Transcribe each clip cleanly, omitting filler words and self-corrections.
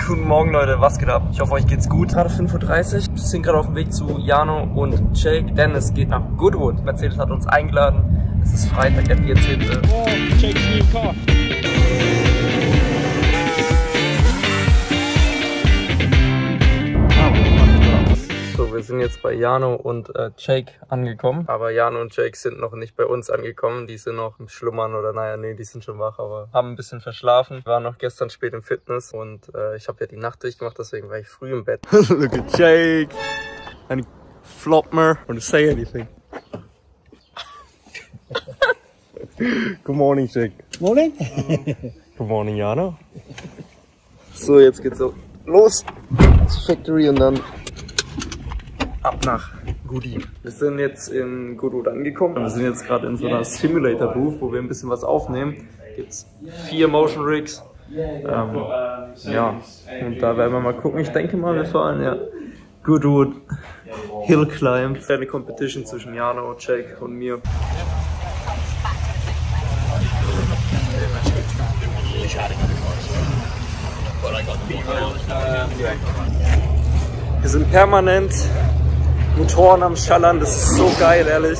Guten Morgen Leute, was geht ab? Ich hoffe euch geht's gut. Gerade 5:30 Uhr. Wir sind gerade auf dem Weg zu Jano und Jake, denn es geht nach Goodwood. Mercedes hat uns eingeladen. Es ist Freitag, der 14. Oh, Jake's new car. So, wir sind jetzt bei Jano und Jake angekommen. Aber Jano und Jake sind noch nicht bei uns angekommen. Die sind noch im Schlummern oder naja, nee, die sind schon wach, aber haben ein bisschen verschlafen. Wir waren noch gestern spät im Fitness und ich habe ja die Nacht durchgemacht, deswegen war ich früh im Bett. Look at Jake. And Flopmer. Want to say anything? Good morning, Jake. Morning. Good morning, Jano. So, jetzt geht's so los zur Factory und dann ab nach Goodie. Wir sind jetzt in Goodwood angekommen. Wir sind jetzt gerade in so einer Simulator Booth, wo wir ein bisschen was aufnehmen. Gibt's 4 Motion Rigs. Ja, und da werden wir mal gucken. Ich denke mal, wir fahren ja Goodwood Hill Climb. Eine Competition zwischen Jano, Jake und mir. Wir sind permanent Motoren am Schallern, das ist so geil, ehrlich.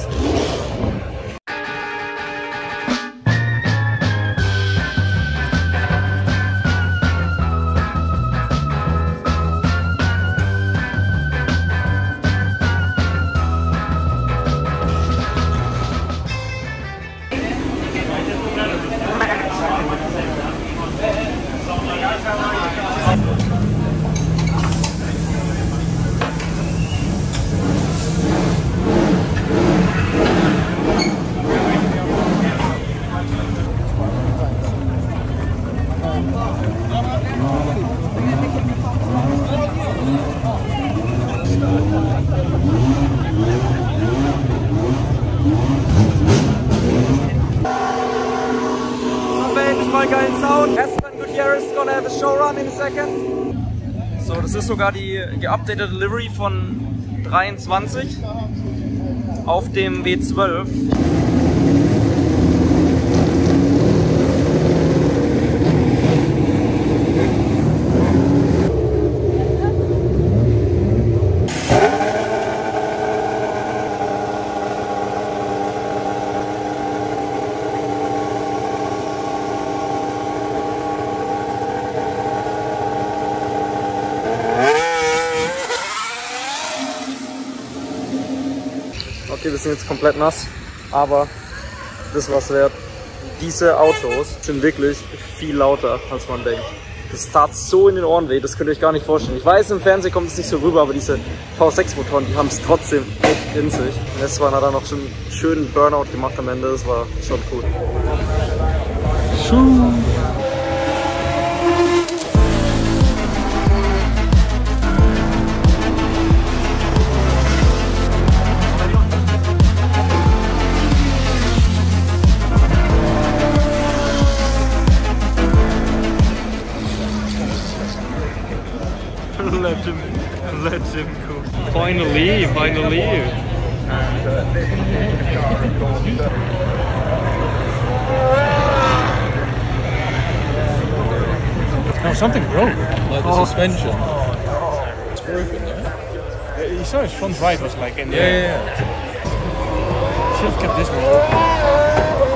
Mal geilen Sound. Esteban Gutierrez is gonna have a show run in a second. So, das ist sogar die geupdatete Livery von 23 auf dem W12. Okay, wir sind jetzt komplett nass, aber das war's wert. Diese Autos sind wirklich viel lauter, als man denkt. Das tat so in den Ohren weh, das könnt ihr euch gar nicht vorstellen. Ich weiß, im Fernsehen kommt es nicht so rüber, aber diese V6-Motoren, die haben es trotzdem echt in sich. Und Esteban hat dann noch so einen schönen Burnout gemacht am Ende, das war schon cool. Let him go. Finally. No, something broke. Like the suspension. It's broken, though. You saw his front right was like in there. Yeah. Should have kept this one.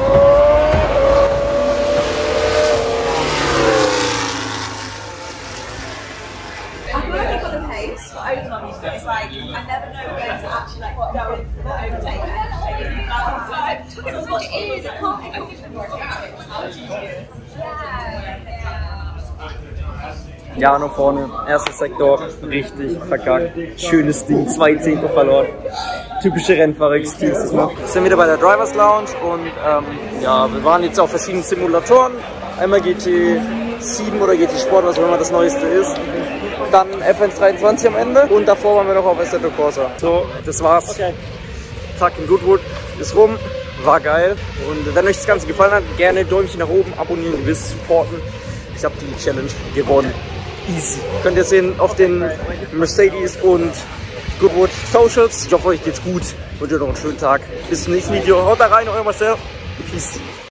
It's like I never know when to actually like go in for the overtake. Jano vorne, erster Sektor, richtig verkackt. Schönes Ding, 2 Zehntel verloren. Typische Rennfahrer-Excuses, ne? Wir sind wieder bei der Drivers Lounge und ja, wir waren jetzt auf verschiedenen Simulatoren. Einmal GT7 oder GT Sport, was auch immer das Neueste ist. Dann F1 23 am Ende und davor waren wir noch auf Assetto Corsa. So, das war's. Okay. Tag in Goodwood ist rum, war geil. Und wenn euch das Ganze gefallen hat, gerne Däumchen nach oben, abonnieren, ihr wisst, supporten. Ich habe die Challenge gewonnen. Easy. Könnt ihr sehen auf den Mercedes und Goodwood Socials. Ich hoffe, euch geht's gut. Und ihr noch einen schönen Tag. Bis zum nächsten Video. Haut da rein, euer Marcel. Peace.